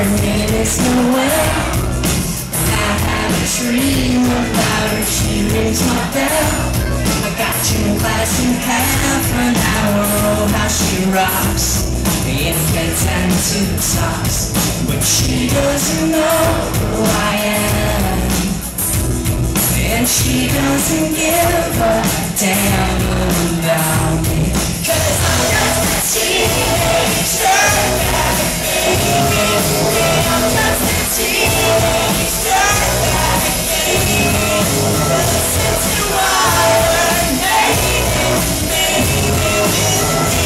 name is Noel. I have a dream about her, she rings my bell. I got you in class in half an hour, oh how she rocks. In pants and tube socks, but she doesn't know who I am. And she doesn't give a damn about me, 'cause I'm just a teenage dirtbag, baby. I'm just a teenage dirtbag, baby. Listen to our name, baby.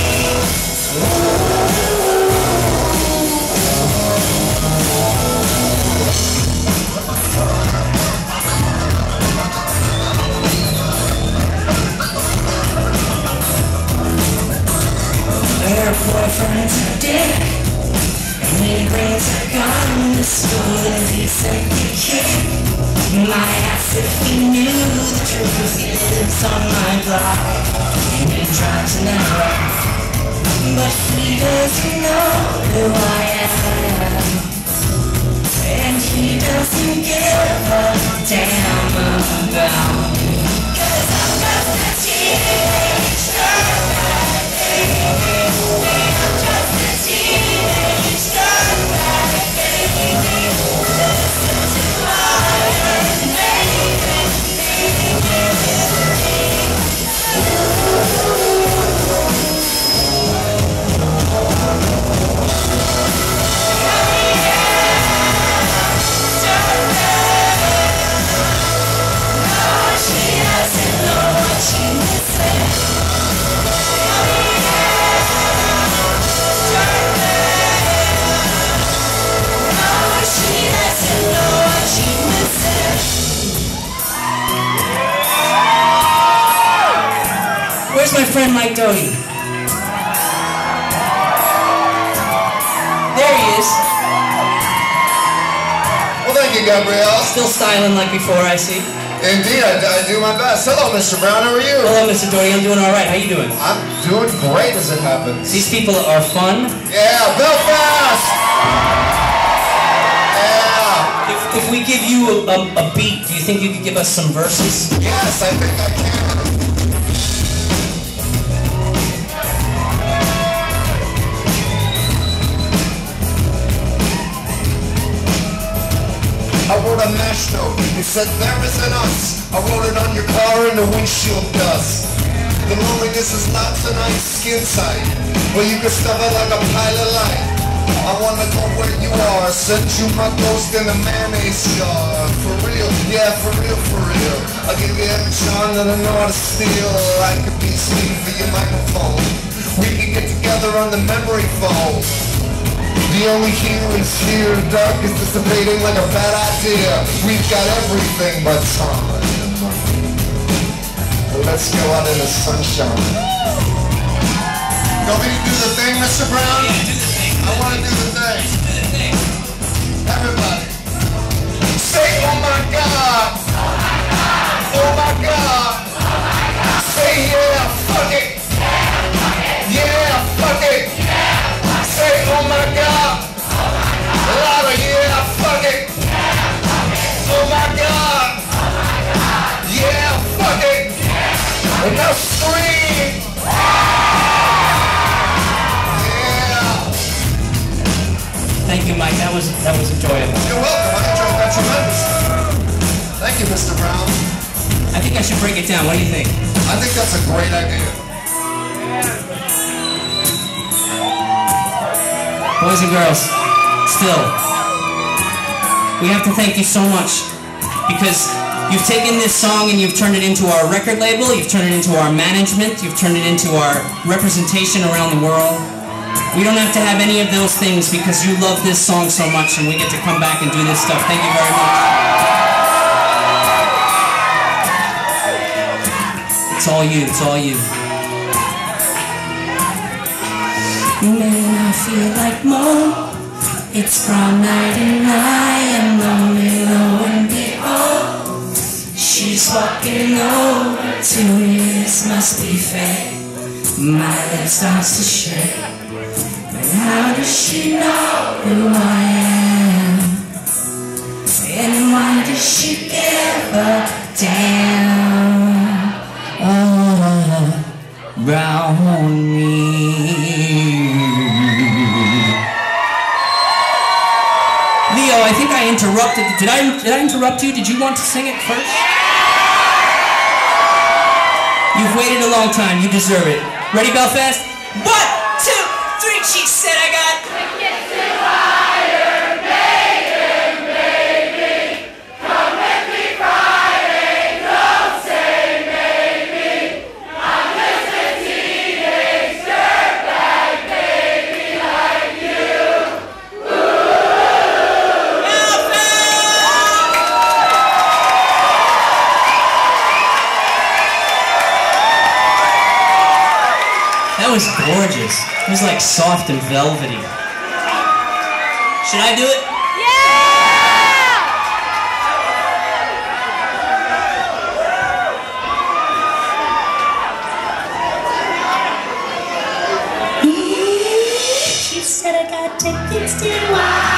Her boyfriend's a dick, and he brings a gun to school and he's a kid. My ass if he knew the truth, he lives on my block, and he drives an hour. But he doesn't know who I am, and he doesn't give a damn about me, 'cause I'm just a teenage dirtbag, baby. I'm just a teenage dirtbag, baby. Listen to our name, baby. Where's my friend Mike Doty? There he is. Well, thank you, Gabrielle. Still styling like before, I see. Indeed, I do my best. Hello, Mr. Brown. How are you? Hello, Mr. Doty. I'm doing all right. How you doing? I'm doing great, as it happens. These people are fun. Yeah, Belfast! Yeah. If we give you a beat, do you think you could give us some verses? Yes, I think I can. I wrote a mash note, it said there isn't us. I wrote it on your car and the windshield dust. The loneliness is not tonight, skin tight, but you can stuff it like a pile of light. I wanna go where you are, send you my ghost in a mayonnaise jar. For real, yeah, for real, for real. I'll give you every charm that I know how to steal. I could be speaking for your microphone. We can get together on the memory foam. The only here is here, dark is dissipating like a bad idea. We've got everything but time. Let's go out in the sunshine. Want me to do the thing, Mr. Brown? Yeah, do the thing. I want to do the thing. Do the thing. Everybody. Say, oh my God. Oh my God. Say, yeah, fuck it. Yeah, fuck it. Say, oh my God. Louder, yeah, fuck it. Oh my God. Yeah, fuck it. And now scream. Yeah. Thank you, Mike. That was enjoyable. You're welcome. I enjoyed that tremendously. Thank you, Mr. Brown. I think I should break it down. What do you think? I think that's a great idea. Boys and girls, still, we have to thank you so much, because you've taken this song and you've turned it into our record label, you've turned it into our management, you've turned it into our representation around the world. We don't have to have any of those things because you love this song so much and we get to come back and do this stuff. Thank you very much. It's all you, it's all you. Man, I feel like Mo. It's prom night and I am lonely, lo and behold, she's walking over to me. This must be fate. My lip starts to shake, but how does she know who I am? wish you'd ever down around me. Leo, I think I interrupted. Did I interrupt you? Did you want to sing it first? You've waited a long time. You deserve it. Ready, Belfast? 1, 2, 3. She said I got tickets to Iron Maiden, baby. Come with me Friday. Don't say maybe. I'm just a teenage dirtbag baby like you. That was gorgeous. It was like soft and velvety. Should I do it? Yeah! She said I got tickets to